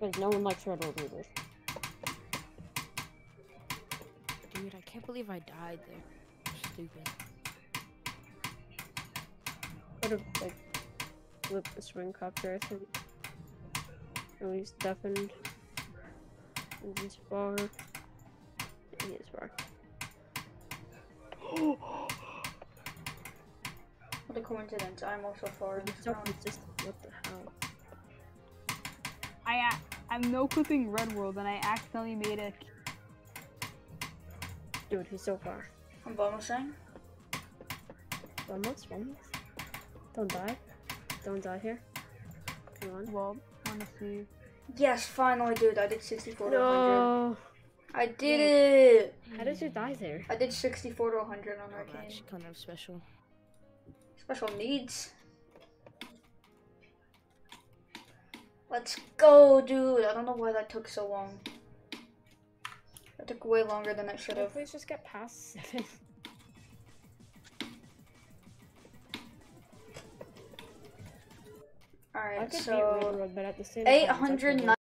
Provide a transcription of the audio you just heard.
Because no one likes red world readers. Dude, I can't believe I died there. Stupid. Could have, like, flipped the swing copter, I think. At least deafened. And he's far. He is far. What a coincidence, I'm also far. So consistent, what the hell? I'm no clipping Red World and I accidentally made a. Dude, he's so far. I'm bonusing. Almost. Don't die. Don't die here. Come on. Well, honestly. Yes, finally, dude. I did 64 to 100. No! I did it! How did you die there? I did 64 to 100 on I'm Arcane. actually kind of special. Special needs. Let's go, dude. I don't know why that took so long. That took way longer than it should have. Please just get past 7. Alright, I could beat so Railroad, but at the same time, it's like 809.